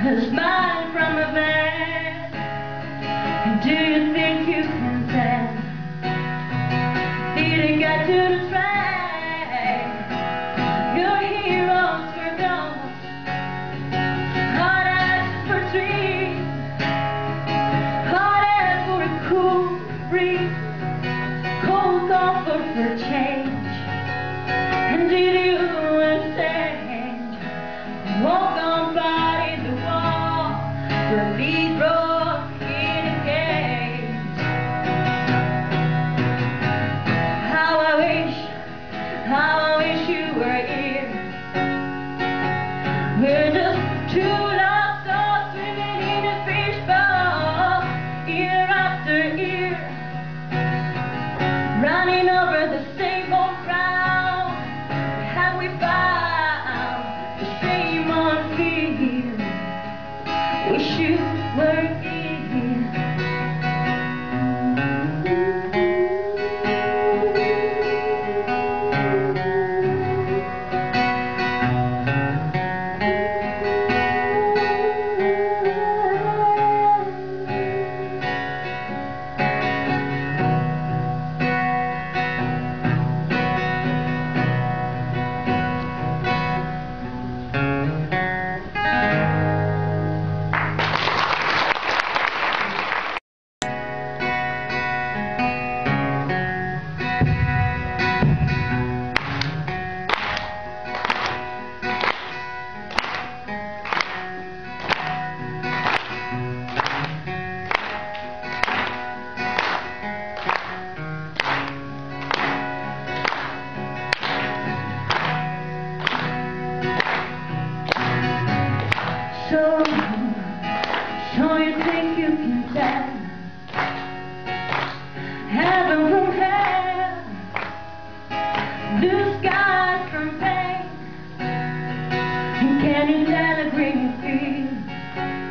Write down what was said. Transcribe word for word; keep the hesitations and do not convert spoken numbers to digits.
a smile from a man. And do you think you can stand feeding God to the train? Your heroes for gold, hard as for trees, hard as for a cool breeze, cold comfort for change. And did you understand? Walk on by the wall, the lead broke in a cage. How I wish, how I wish you were here. We're just two lost souls swimming in a fishbowl, year after year, running over the same old ground. Have we found the same old fear? Wish you were here. So, so you think you can tell heaven from hell, blue skies from pain, and can you tell a green